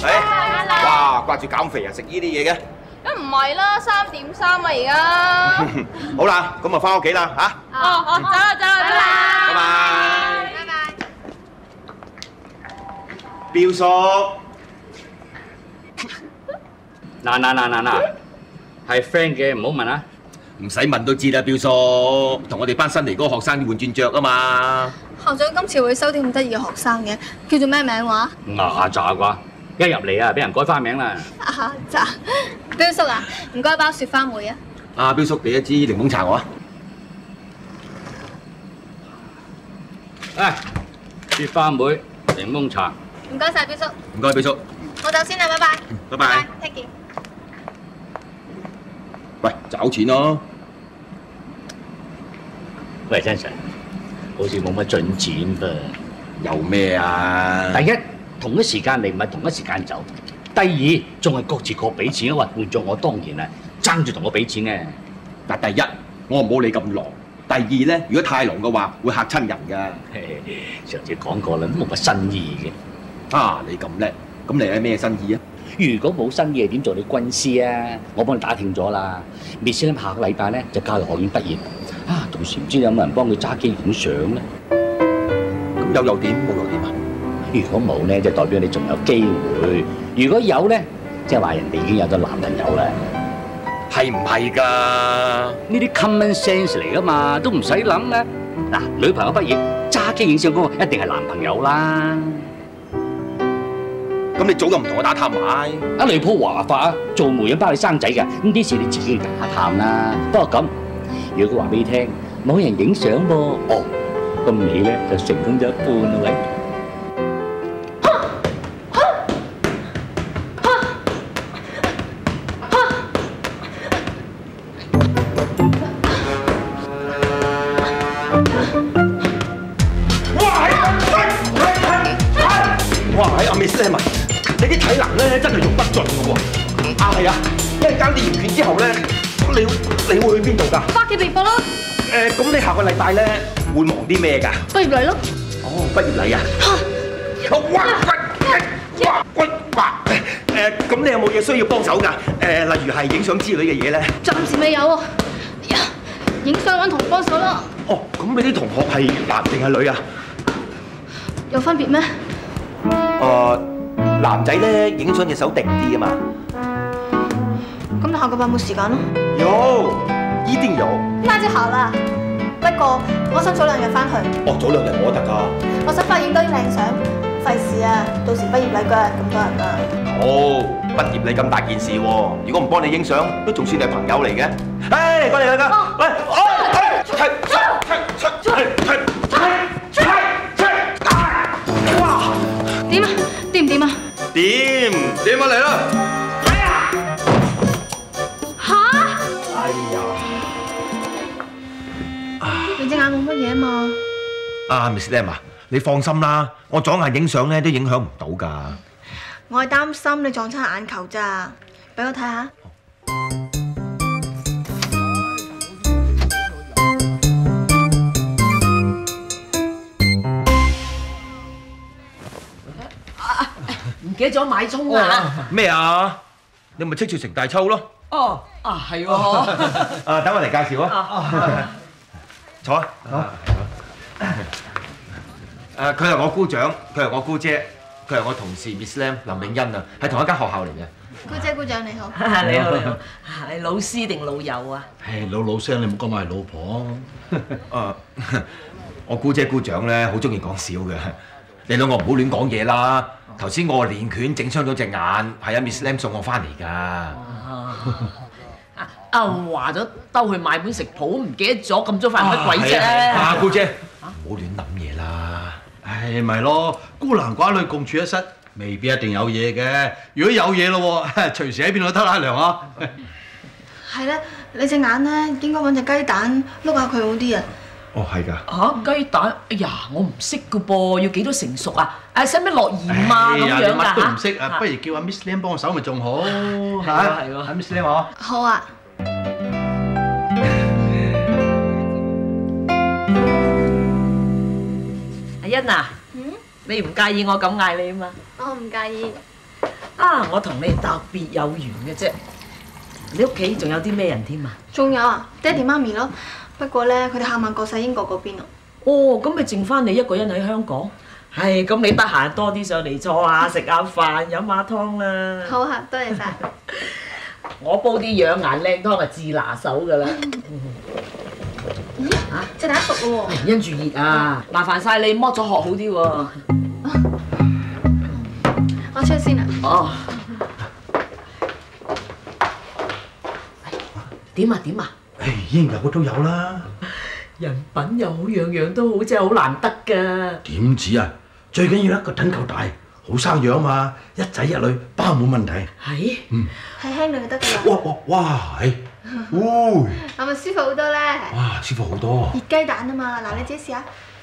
哇，掛住減肥啊，食呢啲嘢嘅。 梗唔係啦，3點3啊而家。 好啦，咁啊翻屋企啦嚇。 哦，走啦， 拜拜。 拜拜。 彪叔， 嗱，係 friend 嘅，唔好問啊。 唔使問都知啦，彪叔，同我哋班新嚟嗰個學生換轉着啊嘛。 校長今次會收啲咁得意嘅學生嘅，叫做咩名話？ 牙渣啩，一入嚟啊，俾人改花名啦。 牙渣，彪叔啊，唔該包雪花梅啊。 阿彪叔，俾一支檸檬茶我啊。 雪花妹、檸檬茶。 唔該晒，彪叔。 唔該，彪叔。 我走先啦，拜拜。 拜拜。 聽見。 喂，找錢咯。 喂，真神，好似冇乜進展噃。 有咩啊？ 第一，同一時間嚟唔係同一時間走；第二，仲係各自各俾錢，話換咗我當然係爭住同我俾錢嘅。 嗱，第一，我唔好你咁狼；第二咧，如果太狼嘅話，會嚇親人㗎。 上次講過啦，冇乜新意嘅。 啊，你咁叻，咁你係咩新意啊？ 如果冇新意，點做你軍師啊？我幫你打聽咗啦，Miss Lam下個禮拜咧就教育學院畢業。啊，到時唔知有冇人幫佢揸機影相咧？ 咁有又點，冇又點啊？ 如果冇咧，就代表你仲有機會；如果有咧，即係話人哋已經有咗男朋友啦。 係唔係㗎？ 呢啲 common sense 嚟㗎嘛，都唔使諗啦。嗱，女朋友畢業揸機影相嗰個一定係男朋友啦。 咁你早就唔同我打探埋。 你鋪華法啊，做媒人包你生仔㗎，咁啲事你自己打探啦。不過咁，如果佢話俾你聽冇人影相噃，哦，咁你咧就成功咗一半啦，喂。 哇！阿 Miss Lam，你啲體能咧真係用不盡嘅喎。啊，係啊，一陣間練完拳之後咧，你會去邊度㗎？ 翻屋企備課咯。 咁你下個禮拜咧會忙啲咩㗎？ 畢業禮咯。 哦，畢業禮啊！哇！咁你有冇嘢需要幫手㗎？例如係影相之類嘅嘢咧？ 暫時未有喎。影相揾同學幫手啦。 哦，咁你啲同學係男定係女啊？ 有分別咩？ 男仔咧影相隻手定啲啊嘛。 咁你下個班冇時間咯？ 有，一定有。 那就好啦。不過我想早2日翻去。 哦，早2日我得㗎。 我想翻影多啲靚相，費事啊，到時畢業禮嗰日咁多人啊。 好，畢業禮咁大件事喎，如果唔幫你影相，都仲算係朋友嚟嘅。誒，過嚟啦，喂，哇！ 點啊？掂唔掂啊？ 掂啊嚟啦！ 嚇！ 哎呀！ 你隻眼冇乜嘢嘛？ 啊 ，Miss Lam 啊，你放心啦，我左眼影相咧都影響唔到㗎。 我係擔心你撞親眼球咋，俾我睇下。 唔記得咗買葱啊！ 咩啊？你咪戚住成大秋咯。 哦，係喎。 等我嚟介紹啊。坐啊。佢係我姑丈，佢係我姑姐，佢係我同事 Miss Lam 林永欣啊，係同一間學校嚟嘅。 姑姐姑丈你好。 你好，係老師定老友啊？ 係老聲，你唔好講埋係老婆。 我姑姐姑丈咧好中意講笑嘅，你兩個唔好亂講嘢啦。頭先我練拳整傷咗隻眼，係啊 Miss Lam 送我翻嚟㗎。 話咗兜去買本食譜，唔記得咗咁早飯乜鬼啫？ 姑姐，唔好亂諗嘢啦。 唉，咪咯，孤男寡女共處一室，未必一定有嘢嘅。如果有嘢咯，隨時喺邊度偷下涼啊！ 係咧，你隻眼咧應該揾隻雞蛋碌下佢好啲啊！ 哦，係㗎。 雞蛋，哎呀，我唔識㗎噃，要幾多成熟啊？使唔使落鹽啊咁樣㗎？ 乜都唔識啊，不如叫阿 Miss Lam 幫我手咪仲好嚇？係喎，Miss Lam 嗬。 好啊。 阿欣啊，你唔介意我咁嗌你啊嘛？ 我唔介意。 啊，我同你特別有緣嘅啫。你屋企仲有啲咩人添啊？ 仲有啊，爹哋媽咪咯。不過咧，佢哋下晚過晒英國嗰邊啊。 哦，咁咪剩翻你一個人喺香港。係，咁你得閒多啲上嚟坐下，食下飯，飲下湯啦。 好啊，多謝晒。 我煲啲養顏靚湯係至拿手㗎啦。 啊，隻蛋熟咯喎。 因住熱啊，麻煩晒你剝咗殼好啲喎。 我出去先啊。 哦。點啊點啊！ 唉，應有都有啦。 人品又好，樣樣都好，真係好難得㗎。 點止啊？最緊要一個等夠大，好生養嘛，一仔一女包冇問題。 係。 係輕女就得㗎啦。 哇係， 係咪舒服好多咧？ 哇舒服好多。 熱雞蛋啊嘛，嗱你自己試下。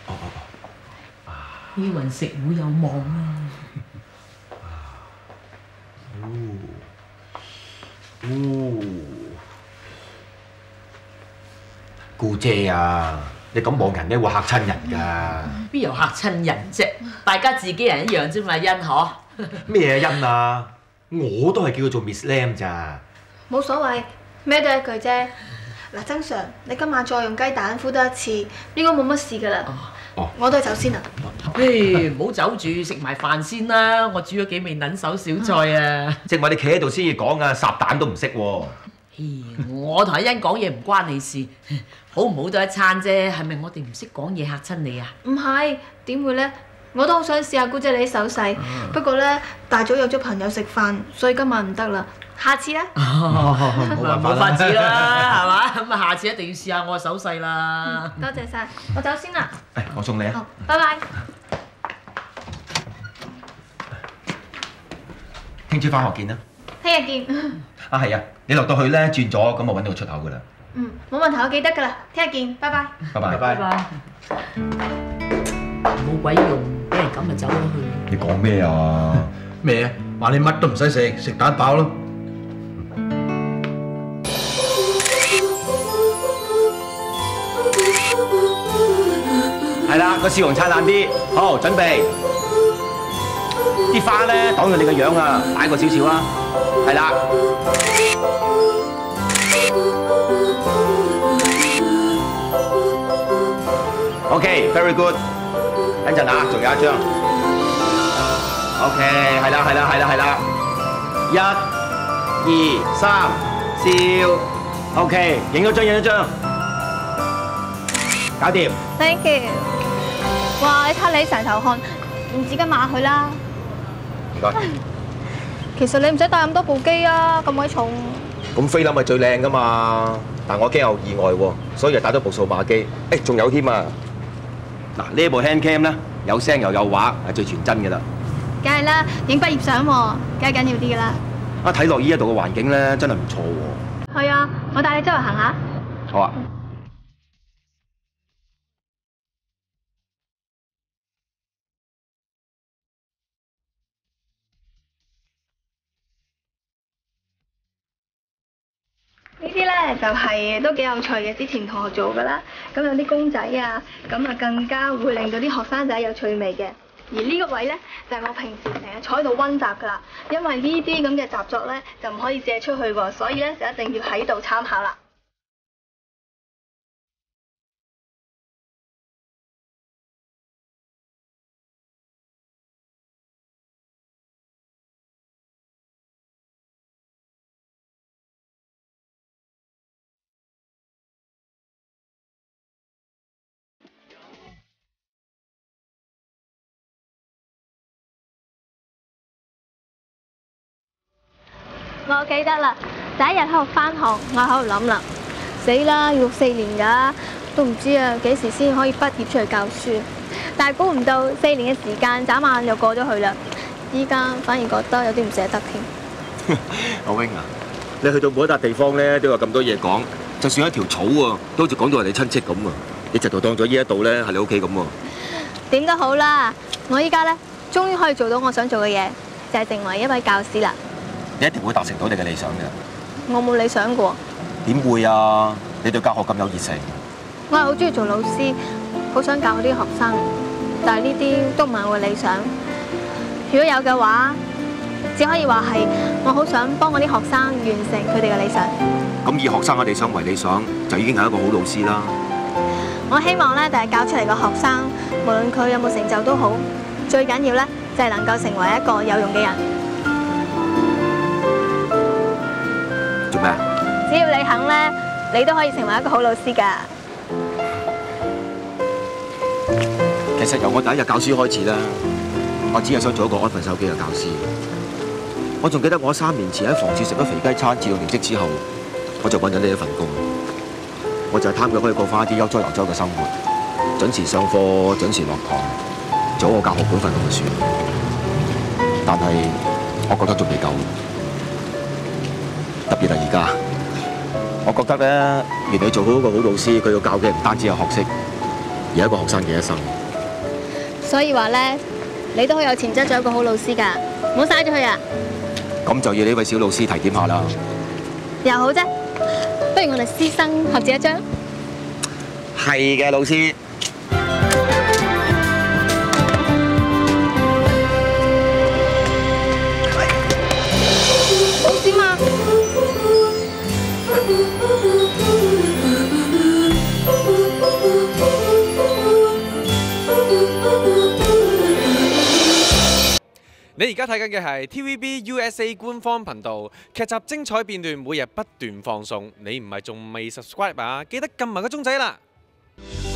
呢雲食會有望啊！ 姑姐啊，你咁望人咧會嚇親人㗎。 邊有嚇親人啫？大家自己人一樣啫嘛，欣可。 咩啊欣啊？我都係叫佢做 Miss Lam 咋。 冇所謂，咩都一句啫。嗱，曾 Sir，你今晚再用雞蛋敷多一次，應該冇乜事㗎啦。我都係走先啦。 唔好走住，食埋飯先啦。我煮咗幾味撚手小菜啊！ 正話你企喺度先至講啊，烚蛋都唔識喎。 我同阿欣講嘢唔關你事，好唔好都一餐啫。係咪我哋唔識講嘢嚇親你啊？ 唔係，點會咧？我都好想試下姑姐你啲手勢，不過咧大早約咗朋友食飯，所以今晚唔得啦。下次啦。 冇法子啦，係嘛？咁啊，下次一定要試下我嘅手勢啦。 多謝晒，我走先啦。 我送你啊。 好，拜拜。 聽朝返學見啦。 聽日見。 啊係啊，你落到去咧轉咗，咁我揾到個出口㗎啦。 冇問題，我記得㗎啦。聽日見，拜拜。 拜拜。 拜拜。冇鬼用，俾人咁就走咗去。 你講咩啊？ 咩啊？話你乜都唔使食，食蛋飽咯。 係啦，個笑容燦爛啲。好，準備。啲花咧擋住你個樣啊，擺過少少啊。係啦。OK，very good。等陣啊，仲有一張。OK，係啦，係啦，係啦，係啦。1、2、3，笑。OK，影咗張，影咗張。搞掂。 Thank you。哇！你睇你成頭汗，用紙巾抹佢啦。 唔該。 其實你唔使帶咁多部機啊，咁鬼重。 咁菲林咪最靚噶嘛，但我驚有意外喎，所以就帶咗部數碼機。仲有添啊！嗱，呢部 hand cam 咧，有聲又有畫，係最全真嘅啦。 梗係啦，影畢業相喎，梗係緊要啲㗎啦。 睇落依一度嘅環境咧，真係唔錯喎。 係啊，我帶你周圍行下。 好啊。 呢啲咧就係都幾有趣嘅，之前同學做㗎啦。咁有啲公仔啊，咁啊更加會令到啲學生仔有趣味嘅。而呢個位咧就係我平時成日坐喺度溫習㗎啦。因為呢啲咁嘅習作咧就唔可以借出去喎，所以咧就一定要喺度參考啦。我記得啦，第一日喺度返學，我喺度諗啦，死啦，要讀4年㗎，都唔知啊幾時先可以畢業出嚟教書。但係估唔到4年嘅時間眨眼就過咗去啦，依家反而覺得有啲唔捨得添。 阿 Wing 啊，你去到每一笪地方咧，都有咁多嘢講，就算一條草啊，都好似講到人哋親戚咁啊！你直頭當咗呢一度咧係你屋企咁喎。 點都好啦，我依家咧終於可以做到我想做嘅嘢，就係成為一位教師啦。 你一定會達成到你嘅理想嘅。 我冇理想過。 點會啊？你對教學咁有熱誠。 我係好中意做老師，好想教啲學生，但係呢啲都唔係我嘅理想。如果有嘅話， 只可以話係我好想幫我啲學生完成佢哋嘅理想。 咁以學生嘅理想為理想，就已經係一個好老師啦。 我希望咧，第日教出嚟嘅學生，無論佢有冇成就都好，最緊要咧就係能夠成為一個有用嘅人。 做咩啊？ 只要你肯咧，你都可以成為一個好老師㗎。 其實由我第一日教書開始啦，我只係想做一個安分守己嘅教師。我仲記得我3年前喺房署食咗肥雞餐，自動離職之後，我就揾緊呢一份工。我就係貪佢可以過翻一啲悠哉游哉嘅生活，準時上課，準時落堂，做我教學本分咁就算。但係我覺得仲未夠，特別係而家，我覺得咧，原來做好一個好老師，佢要教嘅唔單止係學識，而係一個學生嘅一生。 所以話咧，你都好有潛質做一個好老師㗎，唔好嘥咗佢啊！ 咁就要呢位小老師提點下啦。 又好啫，不如我哋師生合照一張。 係嘅，老師。 好點啊？ 你而家睇緊嘅係 TVB USA 官方頻道，劇集精彩片段每日不斷放送。你唔係仲未 subscribe 啊？記得撳埋個鐘仔啦！